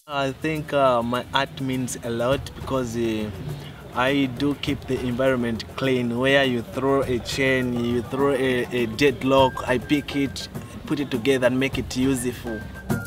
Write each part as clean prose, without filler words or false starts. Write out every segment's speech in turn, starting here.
I think my art means a lot because I do keep the environment clean. Where you throw a chain, you throw a deadlock, I pick it, put it together and make it useful.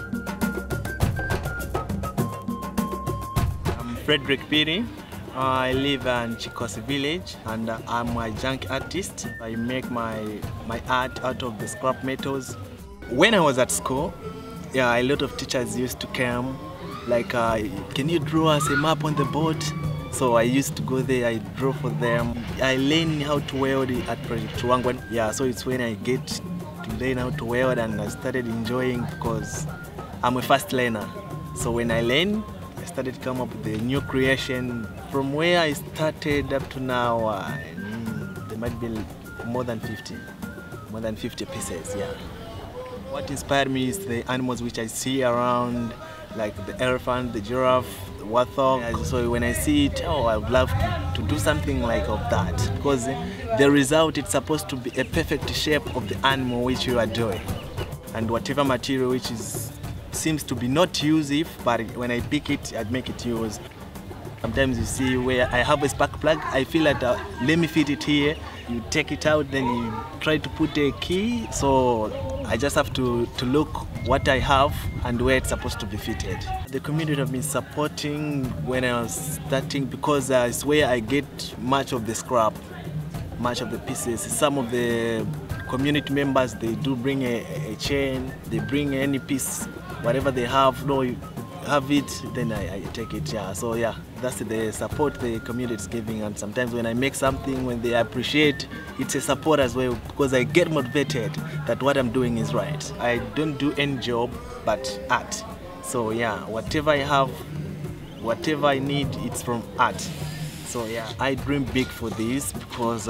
I'm Frederick Phiri. I live in Chikosi village and I'm a junk artist. I make my art out of the scrap metals. When I was at school, yeah, a lot of teachers used to come, like, can you draw us a map on the board? So I used to go there, I draw for them. I learned how to weld at Frederick Luangwa. Yeah, so it's when I get to learn how to weld and I started enjoying because I'm a fast learner. So when I learn, I started to come up with a new creation. From where I started up to now, there might be more than 50 pieces, yeah. What inspired me is the animals which I see around, like the elephant, the giraffe, the warthog. So when I see it, oh, I would love to do something like of that. Because the result, it's supposed to be a perfect shape of the animal which you are doing. And whatever material which seems to be not used, but when I pick it, I'd make it use. Sometimes you see where I have a spark plug, I feel like let me fit it here. You take it out, then you try to put a key. So I just have to look what I have and where it's supposed to be fitted. The community have been supporting when I was starting because it's where I get much of the scrap, much of the pieces. Some of the community members, they do bring a chain, they bring any piece, whatever they have. No, you have it, then I take it, yeah. So yeah, that's the support the community is giving, and sometimes when I make something, when they appreciate, it's a support as well because I get motivated that what I'm doing is right. I don't do any job but art. So yeah, whatever I have, whatever I need, it's from art. So yeah, I dream big for this because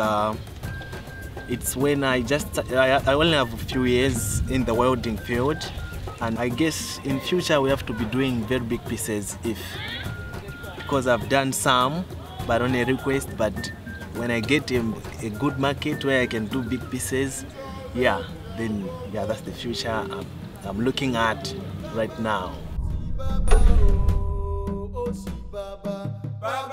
it's when I only have a few years in the welding field. And I guess in future we have to be doing very big pieces because I've done some, but on a request. But when I get a good market where I can do big pieces, yeah, then yeah, that's the future I'm looking at right now.